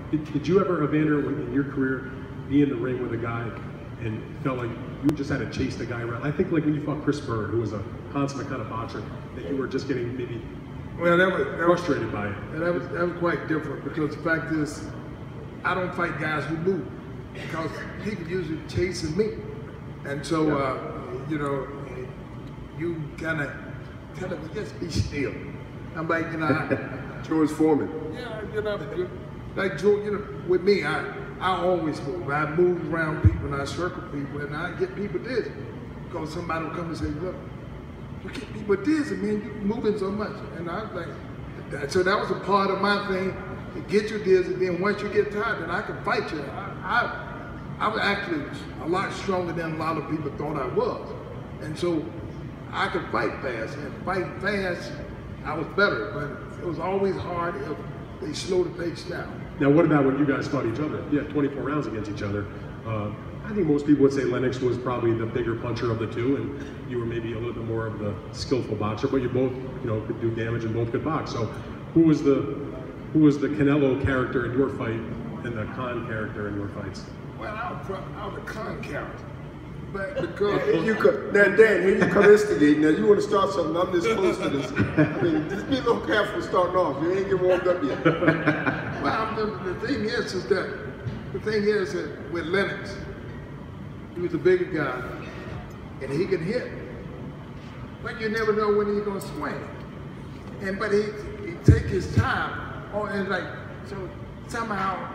Did you ever, Evander, in your career, be in the ring with a guy and felt like you just had to chase the guy around? I think like when you fought Chris Bird, who was a consummate kind of boxer, that you were just getting maybe frustrated by it. That was quite different, because the fact is, I don't fight guys who move, because people usually chasing me. And so, you know, you kind of tell them, just be still. I'm like, you know, George Foreman. Yeah, you know, like George, you know, with me, I always move. I move around people and I circle people and I get people dizzy. Because somebody will come and say, look, you get people dizzy, man, you're moving so much. And I was like, so that was a part of my thing, to get you dizzy. Then once you get tired, then I can fight you. I was actually a lot stronger than a lot of people thought I was. And so I could fight fast, and fighting fast, I was better, but it was always hard if they slow the pace down. Now, what about when you guys fought each other? You had 24 rounds against each other. I think most people would say Lennox was probably the bigger puncher of the two, and you were maybe a little bit more of the skillful boxer, but you both, you know, could do damage and both could box. So, who was the Canelo character in your fight and the Khan character in your fights? Well, I was a Khan character. But because Dan, here you come instigating. Now you want to start something, I'm this close to this. I mean, just be a little careful starting off. You ain't get warmed up yet. Well, the thing is that with Lennox, he was a bigger guy, and he could hit. But you never know when he's gonna swing. But he take his time. And like, so somehow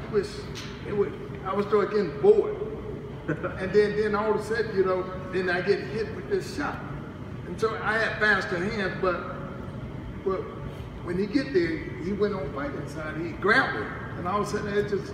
I was still getting bored. And then all of a sudden, you know, then I get hit with this shot. And so I had faster hands, but when he get there, he went on fighting side, he grabbed it. And all of a sudden,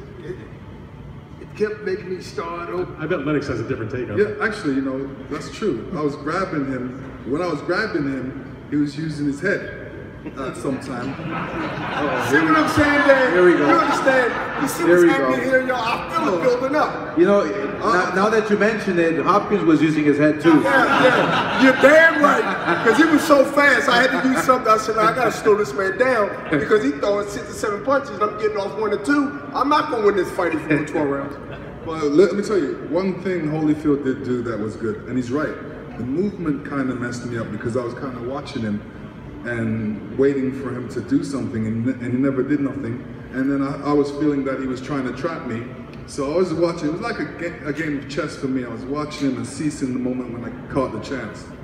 it kept making me start over. I bet Lennox has a different take on it. Yeah, actually, you know, that's true. I was grabbing him. When I was grabbing him, he was using his head. Sometime. See what I'm saying, Dan? Here we go. You understand? You see what's happening here, y'all? I feel it building up. You know, now that you mention it, Hopkins was using his head too. Yeah. You're damn right. Because he was so fast, I had to do something. I said, I got to slow this man down, because he throwing 6 or 7 punches, and I'm getting off 1 or 2. I'm not going to win this fight if for 12 rounds. Well, let me tell you, one thing Holyfield did do that was good, and he's right. The movement kind of messed me up, because I was kind of watching him and waiting for him to do something, and he never did nothing. And then I was feeling that he was trying to trap me. So I was watching, it was like a game of chess for me. I was watching him and seizing the moment when I caught the chance.